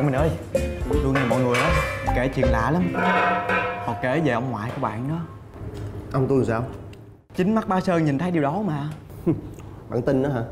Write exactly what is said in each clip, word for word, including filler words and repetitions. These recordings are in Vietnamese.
bạn mình ơi, đường này mọi người á kể chuyện lạ lắm. Họ kể về ông ngoại của bạn đó. Ông tôi làm sao? Chính mắt ba Sơn nhìn thấy điều đó mà. Bạn tin đó hả?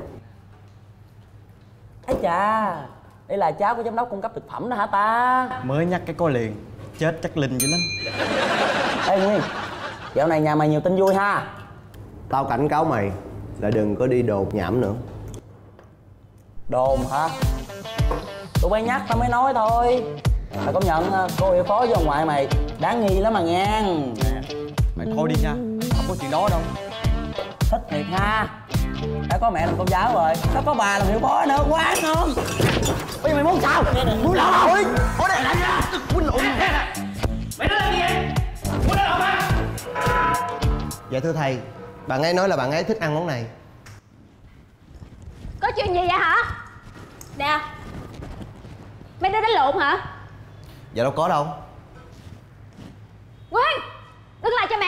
Ây chà, đây là cháu của giám đốc cung cấp thực phẩm đó hả ta? Mới nhắc cái coi liền, chết chắc linh dữ lắm. Ê Nguyên, dạo này nhà mày nhiều tin vui ha. Tao cảnh cáo mày là đừng có đi đột nhảm nữa. Đồn hả? Tụi bay nhắc tao mới nói thôi. Mày công nhận cô hiệu phó với ông ngoại mày đáng nghi lắm mà nghe. Mày thôi đi nha, không có chuyện đó đâu. Thích thiệt ha. Đã có mẹ làm cô giáo rồi, sao có bà làm hiệu phó nữa, quá ngon. Bây giờ mày muốn sao? Muốn lộn không? Ở đây lại nha. Muốn lộn. Mày nói gì vậy? Muốn lộn hả? Dạ thưa thầy, bạn ấy nói là bạn ấy thích ăn món này. Có chuyện gì vậy hả? Nè, mấy đứa đánh lộn hả? Dạ đâu có đâu. Nguyên, đứng lại cho mẹ.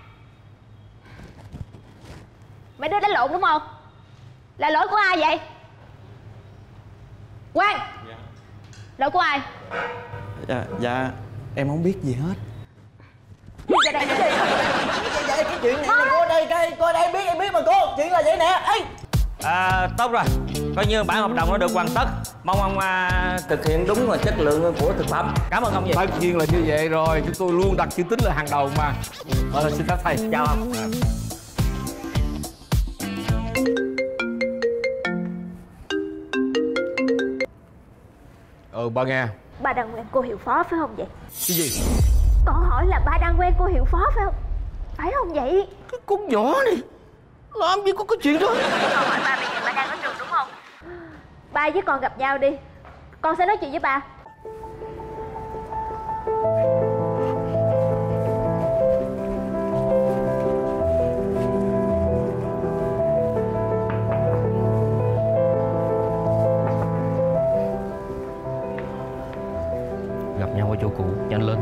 Mấy đứa đánh lộn đúng không? Là lỗi của ai vậy? Quang. Dạ. Lỗi của ai? Dạ, dạ em không biết gì hết. Vậy đây cái chuyện này cô ở đây cái cô ở đây biết em biết mà cô, chuyện là vậy nè. Ê. À, tốt rồi, coi như bản hợp đồng nó được hoàn tất. Mong ông à, thực hiện đúng và chất lượng của thực phẩm. Cảm ơn ông. Vậy tất nhiên là như vậy rồi, chúng tôi luôn đặt chữ tín là hàng đầu mà. Ờ, xin phép thầy. chào ông. À. Ừ, ba nghe. Ba đang quen cô hiệu phó phải không vậy? Cái gì? Con hỏi là ba đang quen cô hiệu phó phải không? Phải không vậy? Cái con nhỏ này làm gì có cái chuyện đó. Con hỏi ba bây giờ ba đang ở trường đúng không? Ba với con gặp nhau đi, con sẽ nói chuyện với ba. Gặp nhau ở chỗ cũ, nhanh lên.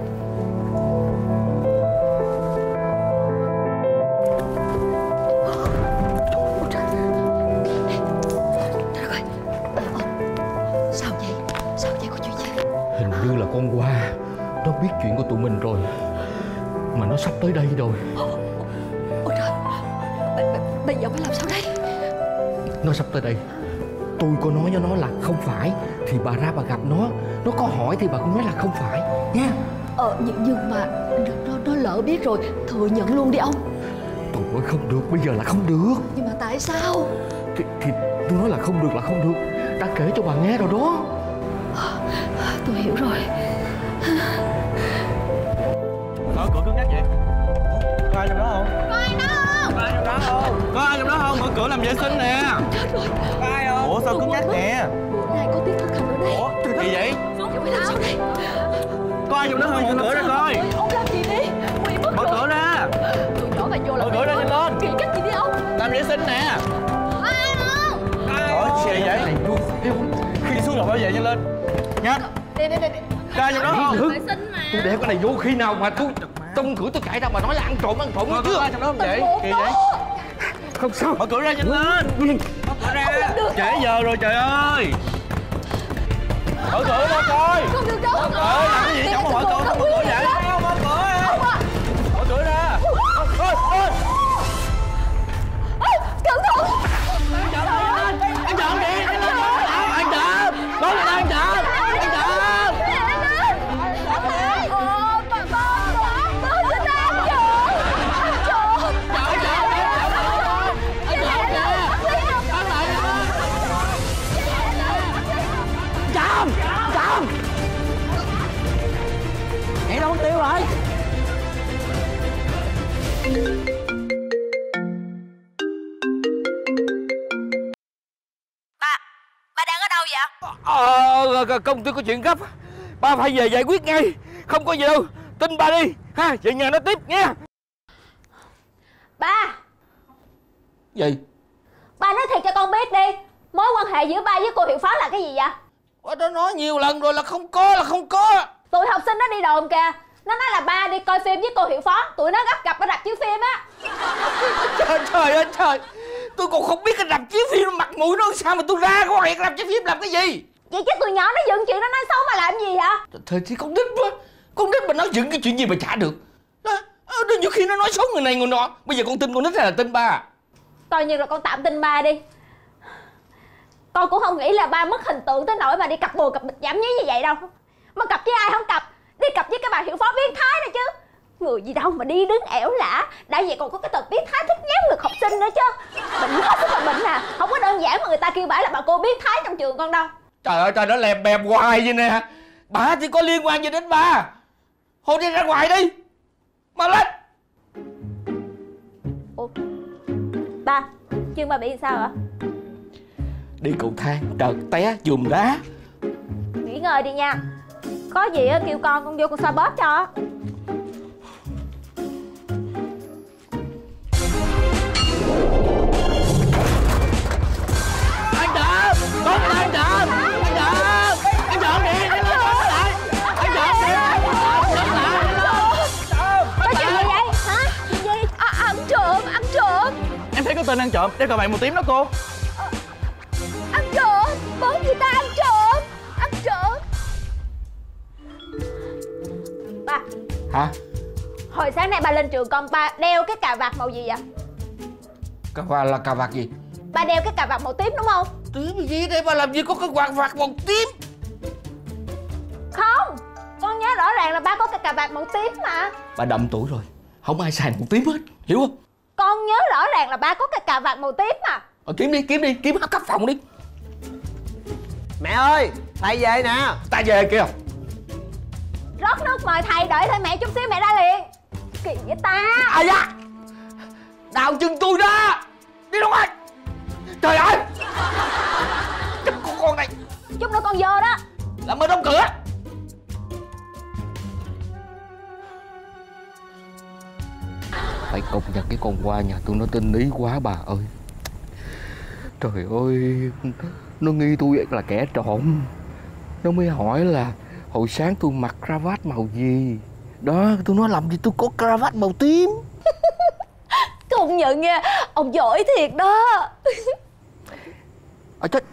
Sao vậy? Sao vậy? Có chuyện gì? Hình như là con Hoa nó biết chuyện của tụi mình rồi, mà nó sắp tới đây rồi. Ôi trời, bây giờ phải làm sao đây? Nó sắp tới đây. Tôi có nói với nó là không phải thì bà ra bà gặp nó. Nó có hỏi thì bà cũng nói là không phải nha. Ờ nhưng, nhưng mà nó, nó lỡ biết rồi, thừa nhận luôn đi ông. Tôi nói không được, bây giờ là không được. Nhưng mà tại sao? Thì, thì tôi nói là không được là không được. Đã kể cho bà nghe rồi đó. Tôi hiểu rồi. Mở cửa cứng nhắc vậy. Có ai trong đó không? Có ai đó không? Có ai trong đó không? Có ai trong đó không? Mở cửa làm vệ sinh nè. Chết rồi. Có ai không? Ủa sao cứng nhắc nè? Bữa nay có tiết thực hành ở đây. Ủa gì vậy? Giờ phải làm sao đây? Có ai trong đó không? Mở cửa ra coi. Ông làm gì đi? Nguy mất Mở rồi. cửa ra. Tụi nhỏ mà vô là Mở cửa ra nhanh lên. Kỳ cách gì đi ông? Làm vệ sinh nè. Ai không? Ủa gì vậy? Khi xuống là bảo vệ nhanh lên. Nhanh. Đi đi đi. Có ai trong đó không? Vệ sinh mà. Tôi để cái này vô khi nào mà tôi trong cửa tôi chạy ra mà nói là ăn trộm ăn trộm chứ. Có ai trong đó không vậy? Kỳ vậy? Không sao. Mở cửa ra nhanh lên. Mở cửa ra. Trễ giờ rồi trời ơi. Mở cửa ra coi. Không được đâu. Mở cửa làm cái gì chẳng mà mở cửa. Mở cửa vậy. Mở cửa ra. Mở cửa ra. Ôi ôi. Cẩn thận. Anh trộm đi. Anh trộm đi. Anh trộm. Anh trộm. Đó là anh trộm. Anh trộm. Vậy đâu tiêu rồi. Ba, ba đang ở đâu vậy? Ờ, công ty có chuyện gấp. Ba phải về giải quyết ngay. Không có gì đâu. Tin ba đi. Ha, về nhà nói tiếp nha. Ba. Gì? Ba nói thiệt cho con biết đi. Mối quan hệ giữa ba với cô hiệu phó là cái gì vậy? Ba đã nói nhiều lần rồi là không có là không có. Tụi học sinh nó đi đồn kìa. Nó nói là ba đi coi phim với cô hiệu phó. Tụi nó gấp gặp ở rạp chiếu phim á. Trời trời ơi trời. Tôi còn không biết cái rạp chiếu phim mặt mũi nó sao mà tôi ra có hẹn rạp chiếu phim làm cái gì. Vậy chứ tụi nhỏ nó dựng chuyện nó nói xấu mà làm gì vậy? Thôi thì con nít quá. Con nít mà nói dựng cái chuyện gì mà chả được. Đó, đó nhiều khi nó nói xấu người này người nọ. Bây giờ con tin con nít hay là tin ba? Coi như là con tạm tin ba đi. Con cũng không nghĩ là ba mất hình tượng tới nỗi mà đi cặp bồ cặp bịch giảm nhí như vậy đâu. Mà cặp với ai không cặp, đi cặp với cái bà hiệu phó biến thái này chứ. Người gì đâu mà đi đứng ẻo lả. Đã vậy còn có cái tật biến thái thích nhéo ngực học sinh nữa chứ. Bệnh hết sức là bệnh à. Không có đơn giản mà người ta kêu bả là bà cô biến thái trong trường con đâu. Trời ơi trời, nó lèm bèm hoài vậy nè. Bà thì có liên quan gì đến ba? Thôi đi ra ngoài đi. Mau lên. Ủa ba, Chương ba bị sao ạ? Đi cầu thang trật té chùm đá. Nghỉ ngơi đi nha. Có gì á kêu con con vô con xoa bóp cho. Anh trộm! Có người anh trộm! Anh trộm! Anh trộm kìa! Anh trộm lại! Anh trộm kìa! Anh trộm lại! Có chuyện gì vậy hả? Chuyện gì? À, ăn trộm, ăn trộm. Em thấy có tên ăn trộm đeo cà vạt màu tím đó cô. Ăn trộm, bớt người ta ăn trộm. Ăn trộm. Ba, Hả? hồi sáng nay ba lên trường con ba đeo cái cà vạt màu gì vậy? Cà vạt là cà vạt gì? Ba đeo cái cà vạt màu tím đúng không? Tím gì đây mà làm gì có cái quạt vạt màu tím? Không, con nhớ rõ ràng là ba có cái cà vạt màu tím mà. Bà đậm tuổi rồi, không ai xài màu tím hết, hiểu không? Con nhớ rõ ràng là ba có cái cà vạt màu tím mà. Ờ, kiếm đi, kiếm đi, kiếm hết cấp phòng đi. Mẹ ơi, thầy về nè. Ta về kìa. Rót nước mời thầy, đợi thêm mẹ chút xíu mẹ ra liền. Kỳ vậy ta. À da, đào chân tôi đó. Đi đâu rồi? Trời ơi, chết con con này. Chút nữa con vô đó. Làm ơn đóng cửa. Phải công nhận cái con qua nhà tôi nó tinh ý quá bà ơi. Trời ơi, nó nghi tôi là kẻ trộm. Nó mới hỏi là hồi sáng tôi mặc cravat màu gì. Đó, tôi nói làm gì tôi có cravat màu tím. Công nhận nha, ông giỏi thiệt đó. À chết.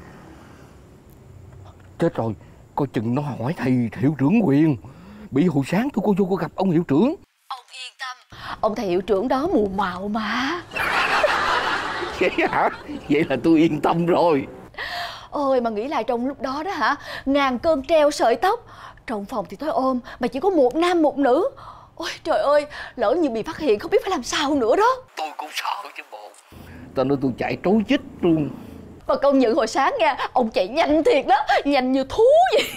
Chết rồi, coi chừng nó hỏi thầy hiệu trưởng Quyền. Bị hồi sáng tôi có vô có gặp ông hiệu trưởng. Ông yên tâm, ông thầy hiệu trưởng đó mù mạo mà. Vậy hả? Vậy là tôi yên tâm rồi. Ôi mà nghĩ lại trong lúc đó đó hả, ngàn cơn treo sợi tóc. Trong phòng thì tối ôm mà chỉ có một nam một nữ. Ôi trời ơi, lỡ như bị phát hiện không biết phải làm sao nữa đó. Tôi cũng sợ chứ bộ. Tao nói tôi chạy trối chích luôn. Mà công nhận hồi sáng nha, ông chạy nhanh thiệt đó, nhanh như thú vậy.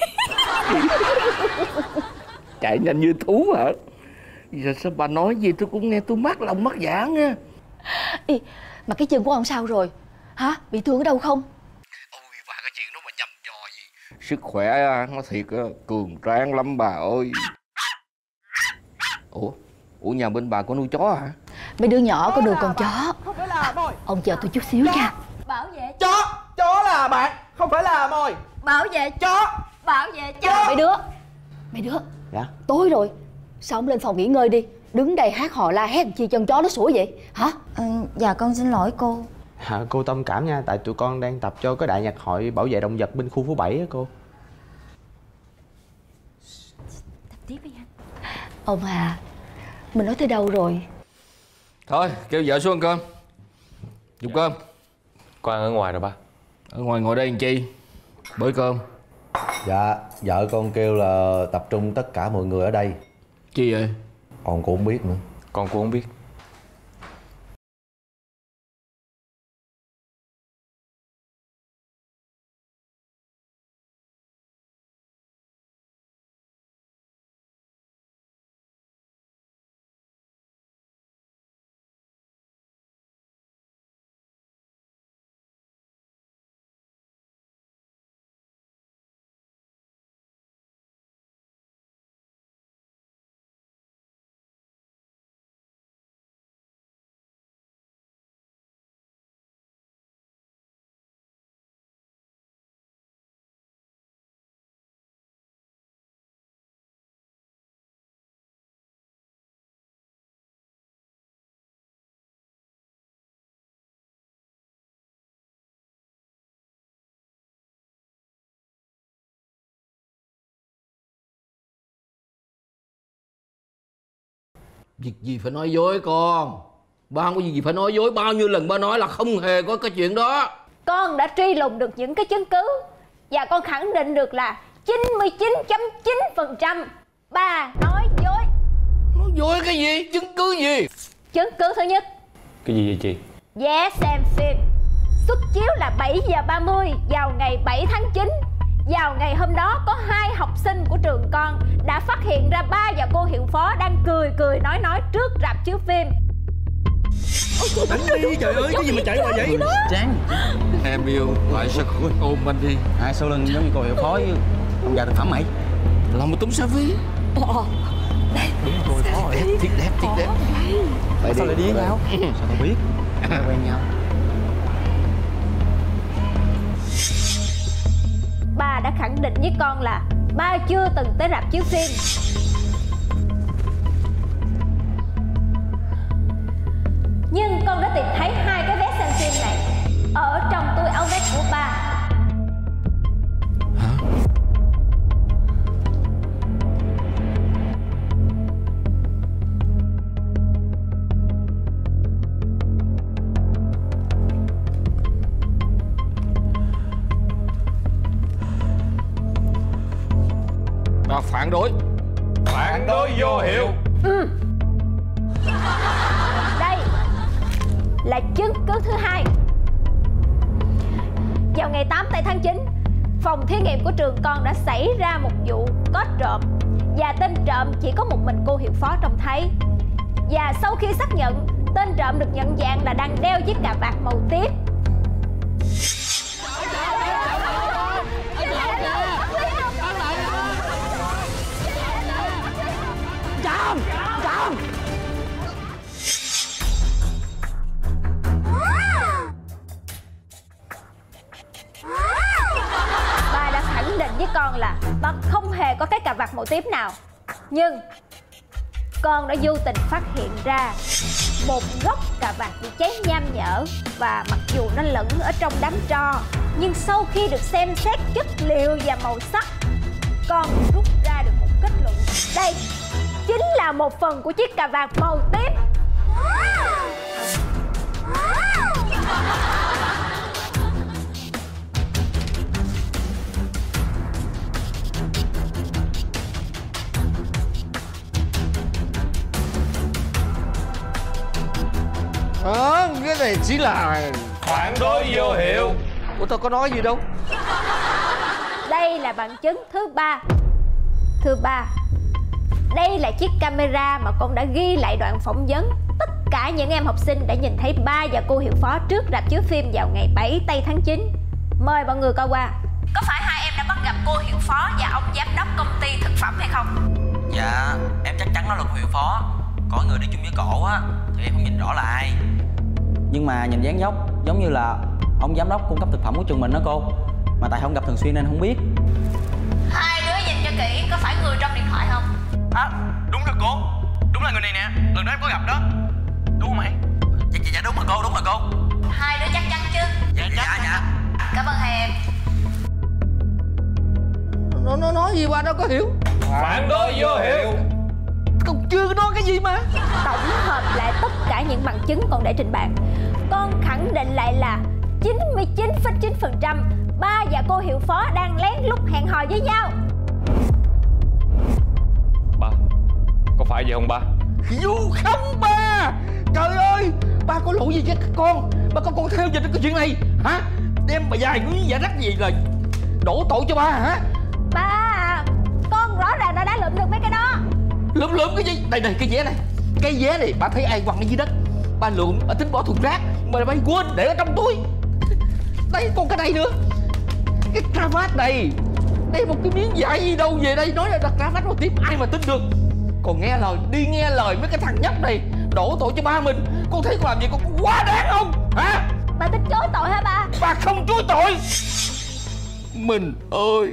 Chạy nhanh như thú hả? Giờ sao bà nói gì tôi cũng nghe tôi mắc lòng mắc dạ nha. Ê, mà cái chân của ông sao rồi? Hả? Bị thương ở đâu không? Ôi bà cái chuyện đó mà nhầm nhò gì. Sức khỏe nó thiệt cường tráng lắm bà ơi. Ủa? Ủa nhà bên bà có nuôi chó hả? Mấy đứa nhỏ có nuôi con chó. Không phải là mồi. Ông chờ tôi chút xíu nha. Bảo vệ Chó, chó là bạn, không phải là mồi. Bảo vệ Chó. Bảo vệ cho. Mấy đứa Mấy đứa Dạ. Tối rồi, sao không lên phòng nghỉ ngơi đi? Đứng đây hát hò la hét chi chân chó nó sủa vậy hả? Ừ, dạ con xin lỗi cô. À, cô thông cảm nha, tại tụi con đang tập cho cái đại nhạc hội bảo vệ động vật bên khu phố bảy á cô. Tập tiếp đi anh. Ông à, mình nói tới đâu rồi? Thôi kêu vợ xuống ăn cơm. Dùng cơm. Con ăn ở ngoài rồi ba. Ở ngoài ngồi đây làm chi? Bới cơm. Dạ, vợ con kêu là tập trung tất cả mọi người ở đây. Chi vậy? Con cũng không biết nữa. Con cũng không biết. Việc gì phải nói dối con. Ba không có gì phải nói dối. Bao nhiêu lần ba nói là không hề có cái chuyện đó. Con đã truy lùng được những cái chứng cứ, và con khẳng định được là chín mươi chín phẩy chín phần trăm ba nói dối. Nói dối cái gì? Chứng cứ gì? Chứng cứ thứ nhất. Cái gì vậy chị? Vé xem phim xuất chiếu là bảy giờ ba mươi vào ngày bảy tháng chín. Vào ngày hôm đó có hai học sinh của trường con đã phát hiện ra ba và cô hiệu phó đang cười cười nói nói trước rạp chiếu phim. Đánh đi trời ơi, cái gì mà chạy hoài vậy? Chán. Em yêu, tại sao không ôm anh đi? Ai sau lưng giống như cô hiệu phó với ông già thực phẩm mày. Làm một túng xá ví. Ờ, đây. Đúng cô hiệu phó rồi. Thiệt đẹp, thiệt đẹp. Tại sao lại đi với nhau? Sao tao biết? Ai quen nhau? Ba đã khẳng định với con là ba chưa từng tới rạp chiếu phim. Nhưng con đã tìm thấy hai cái vé xem phim này ở trong túi áo vest của ba. Hả? Bà phản đối. Phản đối vô hiệu. Ừ. Đây là chứng cứ thứ hai. Vào ngày tám tây tháng chín, phòng thí nghiệm của trường con đã xảy ra một vụ có trộm, và tên trộm chỉ có một mình cô hiệu phó trông thấy. Và sau khi xác nhận, tên trộm được nhận dạng là đang đeo chiếc cà vạt màu tím. Trộm! Trộm! Ba đã khẳng định với con là ba không hề có cái cà vạt màu tím nào. Nhưng con đã vô tình phát hiện ra một gốc cà vạt bị cháy nham nhở. Và mặc dù nó lẫn ở trong đám tro, nhưng sau khi được xem xét chất liệu và màu sắc, con rút ra được một kết luận. Đây chính là một phần của chiếc cà vạt màu tím. Ờ, cái này chỉ là Phản đối vô hiệu. Ủa tao có nói gì đâu. Đây là bằng chứng thứ ba. Thứ ba, đây là chiếc camera mà con đã ghi lại đoạn phỏng vấn tất cả những em học sinh đã nhìn thấy ba và cô hiệu phó trước rạp chiếu phim vào ngày bảy tây tháng chín. Mời mọi người coi qua. Có phải hai em đã bắt gặp cô hiệu phó và ông giám đốc công ty thực phẩm hay không? Dạ, em chắc chắn nó là cô hiệu phó. Có người đi chung với cổ á, thì em không nhìn rõ là ai. Nhưng mà nhìn dáng dốc giống như là ông giám đốc cung cấp thực phẩm của trường mình đó cô. Mà tại không gặp thường xuyên nên không biết. Hai đứa nhìn cho kỹ, có phải người trong điện thoại không? À, đúng rồi cô. Đúng là người này nè, lần đó em có gặp đó. Đúng không mày? Dạ, dạ, dạ đúng rồi cô, đúng rồi cô. Hai đứa chắc chắn chứ? Dạ, dạ, dạ. Cảm ơn hai em. Nó nó nói gì ba đâu có hiểu. Phản đối vô hiệu. Con chưa có nói cái gì mà. Tổng hợp lại tất cả những bằng chứng con để trình bày, con khẳng định lại là chín mươi chín phẩy chín phần trăm ba và cô hiệu phó đang lén lút hẹn hò với nhau. Ba, có phải vậy không ba? Dù không ba. Trời ơi, ba có lỗi gì với con? Ba có con theo dệt cái chuyện này hả? Đem bà dài núi giả rắc gì là đổ tội cho ba hả? Ba, con rõ ràng đã đã lượm được mấy cái đó. Lượm lượm cái gì? Đây này, cái vé này. Cái vé này ba thấy ai quăng ở dưới đất, ba lượm, ba tính bỏ thùng rác mà ba quên để ở trong túi. Đây còn cái này nữa. Cái cravat này. Đây một cái miếng vải gì đâu về đây nói là đặt cravat màu tím, ai mà tin được. Còn nghe lời, đi nghe lời mấy cái thằng nhóc này đổ tội cho ba mình. Con thấy con làm vậy con có quá đáng không hả? Ba tính chối tội hả ba? Ba không chối tội. Mình ơi.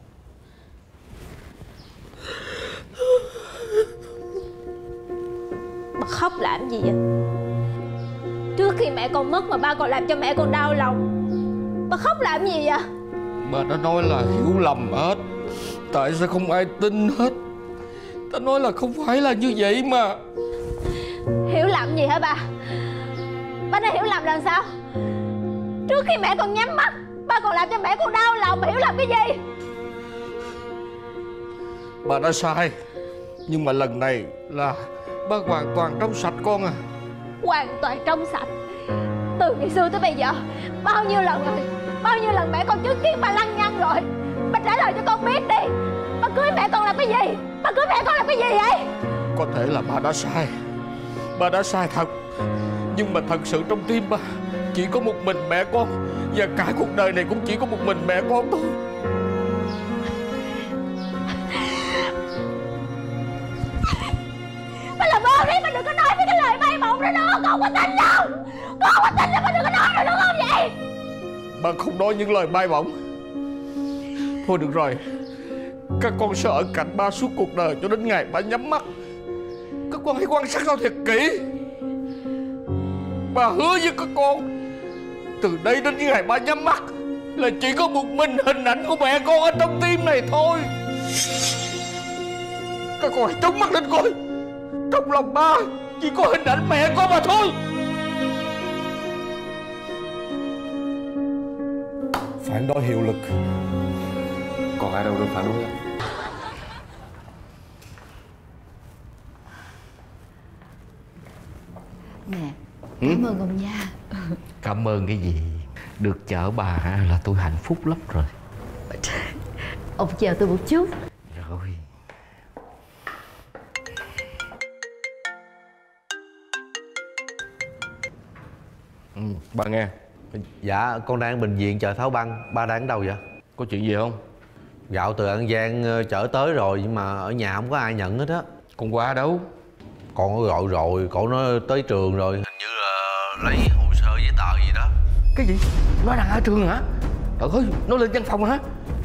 Ba khóc làm gì vậy? Trước khi mẹ con mất mà ba còn làm cho mẹ con đau lòng. Ba khóc làm gì vậy? Ba đã nói là hiểu lầm hết. Tại sao không ai tin hết? Ta nói là không phải là như vậy mà. lầm gì hả ba? Ba đã hiểu lầm là sao? Trước khi mẹ con nhắm mắt, ba còn làm cho mẹ con đau lòng. Ba hiểu lầm cái gì? Bà đã sai, nhưng mà lần này là ba hoàn toàn trong sạch con à. Hoàn toàn trong sạch? Từ ngày xưa tới bây giờ bao nhiêu lần rồi, bao nhiêu lần mẹ con chứng kiến ba lăng nhăng rồi. Ba trả lời cho con biết đi, ba cưới mẹ con làm cái gì? Ba cưới mẹ con làm cái gì vậy? Có thể là ba đã sai, ba đã sai thật, nhưng mà thật sự trong tim ba chỉ có một mình mẹ con, và cả cuộc đời này cũng chỉ có một mình mẹ con thôi. Ba làm ơn đi, ba đừng có nói mấy cái lời bay bổng đó nữa. Con không có tin đâu, con không có tin đâu, ba đừng có nói nữa được không vậy? Ba không nói những lời bay bổng. Thôi được rồi, các con sẽ ở cạnh ba suốt cuộc đời cho đến ngày ba nhắm mắt. Các con hãy quan sát sao thật kỹ. Ba hứa với các con, từ đây đến ngày ba nhắm mắt là chỉ có một mình hình ảnh của mẹ con ở trong tim này thôi. Các con hãy trống mắt lên coi, trong lòng ba chỉ có hình ảnh mẹ con mà thôi. Phản đối hiệu lực. Còn ai đâu được phản đối. Nè, cảm ơn ông nha. Cảm ơn cái gì? Được chở bà là tôi hạnh phúc lắm rồi. Ông chờ tôi một chút. Rồi. Ừ, bà nghe. Dạ, con đang ở bệnh viện chờ tháo băng. Ba đang ở đâu vậy? Có chuyện gì không? Gạo từ An Giang chở tới rồi, nhưng mà ở nhà không có ai nhận hết á. Con qua đâu? Con có gọi rồi, cậu nói tới trường rồi. Hình như là lấy hồ sơ giấy tờ gì đó. Cái gì? Nó đang ở trường hả? Trời ơi, nó lên văn phòng hả?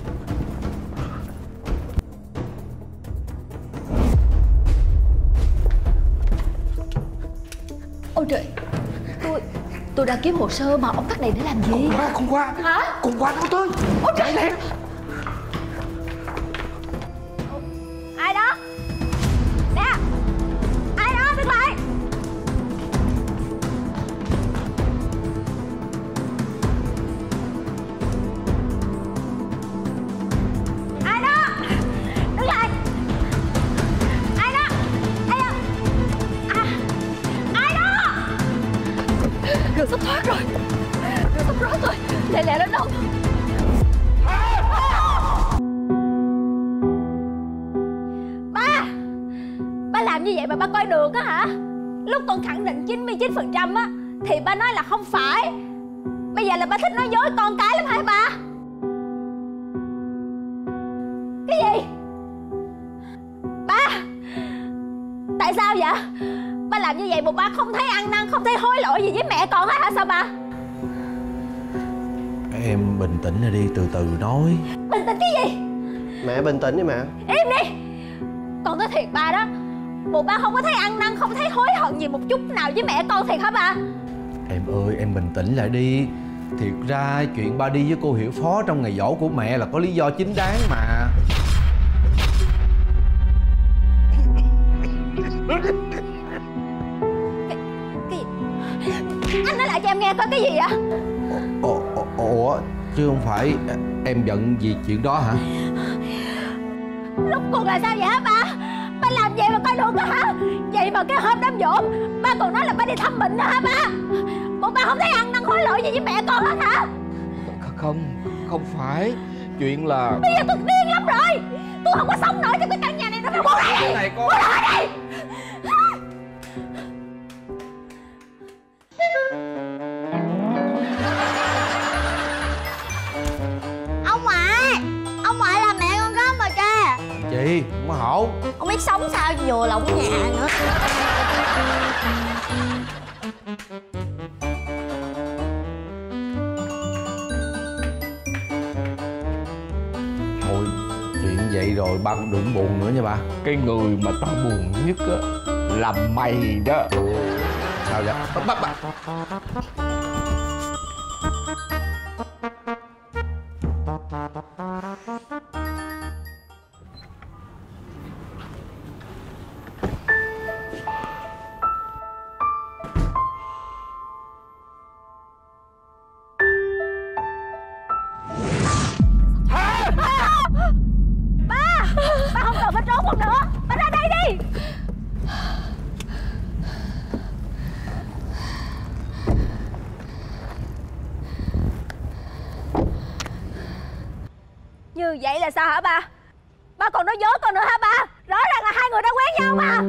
Ôi trời, tôi tôi đang kiếm hồ sơ mà ông tắt đèn để làm gì? Con qua, con qua. Hả? Con qua đâu tới? Ôi trời, lẹ. Ai đó? Nè, ai đó, đứng lại. Ai đó? Đứng lại. Ai đó? Ai đó? À, ai đó? Đường sắp thoát rồi. Đường sắp rớt rồi. Lẹ lẹ đến đâu? Ba, ba làm như vậy mà ba coi được á hả? Lúc con khẳng định chín mươi chín phần trăm á thì ba nói là không phải. Bây giờ là ba thích nói dối con cái lắm hả ba? Cái gì? Ba, tại sao vậy? Ba làm như vậy mà ba không thấy ăn năn, không thấy hối lỗi gì với mẹ con hết hả? Sao ba? Em bình tĩnh ra đi, từ từ nói. Bình tĩnh cái gì? Mẹ bình tĩnh đi mẹ. Im đi. Con nói thiệt ba đó, bộ ba không có thấy ăn năn, không thấy hối hận gì một chút nào với mẹ con thiệt hả ba? Em ơi, em bình tĩnh lại đi. Thiệt ra chuyện ba đi với cô Hiểu Phó trong ngày giỗ của mẹ là có lý do chính đáng mà. Cái, cái gì? Anh nói lại cho em nghe coi, cái gì vậy? Ủa, ủa chứ không phải em giận vì chuyện đó hả? Lúc cuộc là sao vậy hả ba? Ba làm vậy mà coi được đó hả? Vậy mà cái hôm đám giỗ ba còn nói là ba đi thăm bệnh đó hả ba? Bộ ba không thấy ăn năn hối lỗi gì với mẹ con hết hả? Không, không phải. Chuyện là... Bây giờ tôi điên lắm rồi. Tôi không có sống nổi trong cái căn nhà này nữa. Buông ra đi. Này con. Buông ra đi. Ông ngoại, ông ngoại là mẹ con có mà kìa. Chị, không có hổ. Không biết sống sao vừa lộng nhà nữa. Thôi, chuyện vậy rồi ba cũng đừng buồn nữa nha ba. Cái người mà tao buồn nhất á là mày đó. Sao vậy? Bắt bắt bắt. con nữa. Bà ra đây đi. Như vậy là sao hả ba? Ba còn nói dối con nữa hả ba? Rõ ràng là hai người đã quen nhau mà.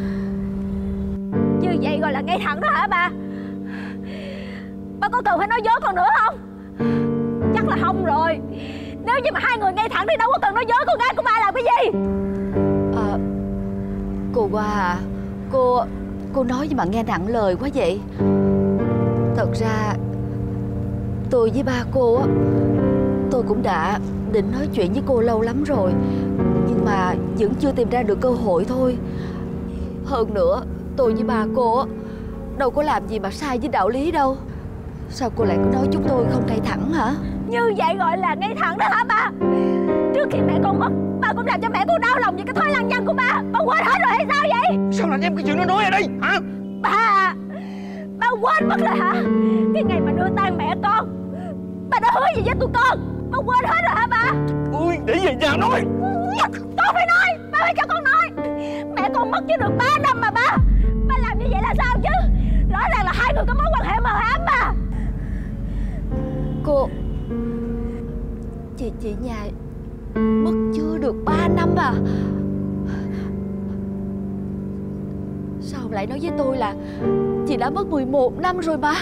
Như vậy gọi là ngay thẳng đó hả ba? Ba có cần phải nói dối con nữa không? Chắc là không rồi. Nếu như mà hai người ngay thẳng thì đâu có cần nói dối con gái của ba làm cái gì. À, cô Hoa à, Cô Cô nói nhưng mà nghe nặng lời quá vậy. Thật ra tôi với ba cô á, tôi cũng đã định nói chuyện với cô lâu lắm rồi, nhưng mà vẫn chưa tìm ra được cơ hội thôi. Hơn nữa tôi với ba cô á đâu có làm gì mà sai với đạo lý đâu. Sao cô lại có nói chúng tôi không ngay thẳng hả? Như vậy gọi là ngay thẳng đó hả ba? Trước khi mẹ con mất, ba cũng làm cho mẹ con đau lòng vì cái thói lăng nhăng của ba. Ba quên hết rồi hay sao vậy? Sao làm em cái chuyện nó nói ở đây hả? Ba Ba quên mất rồi hả? Cái ngày mà đưa tang mẹ con, ba đã hứa gì với tụi con? Ba quên hết rồi hả ba? Ui, để về nhà nói. Con phải nói, ba phải cho con nói. Mẹ con mất chưa được ba năm mà ba. Ba làm như vậy là sao chứ? Rõ ràng là hai người có mối quan hệ mờ ám mà. Cô Chị chị nhà mất chưa được ba năm à? Sao lại nói với tôi là chị đã mất mười một năm rồi ba?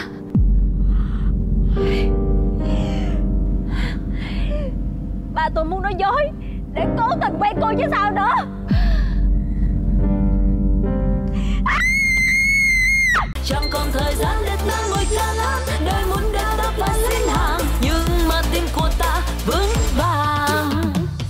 Ba tôi muốn nói dối để cố tình quen cô chứ sao nữa.